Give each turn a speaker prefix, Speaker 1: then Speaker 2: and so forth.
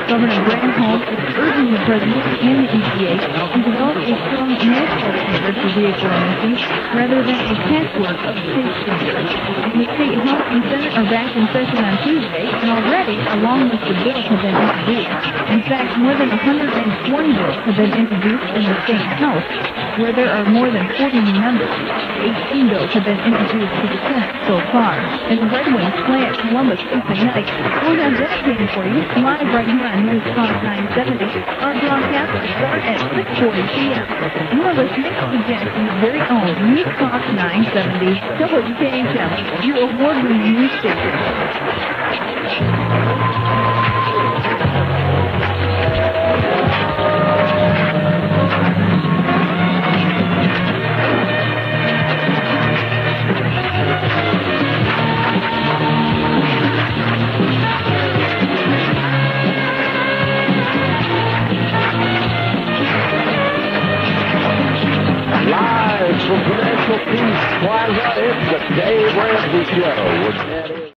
Speaker 1: Governor Granholm is urging the President and the EPA to develop a strong national standard for vehicle emissions rather than a patchwork of state standards. The State House and Senate are back in session on Tuesday, and already a long list of bills have been introduced. In fact, more than 120 bills have been introduced in the State House, where there are more than 40 members. 18 bills have been introduced to the Senate so far. As the Red Wings play at Columbus Tuesday night, we'll have that game for you live right here on News Talk 970. Our broadcast will start at 6:40 p.m. You are listening to Jackson's very own News Talk 970 WKHM, your award-winning news station.
Speaker 2: Live from Prudential Peace Plaza, it's the Dave Ramsey Show.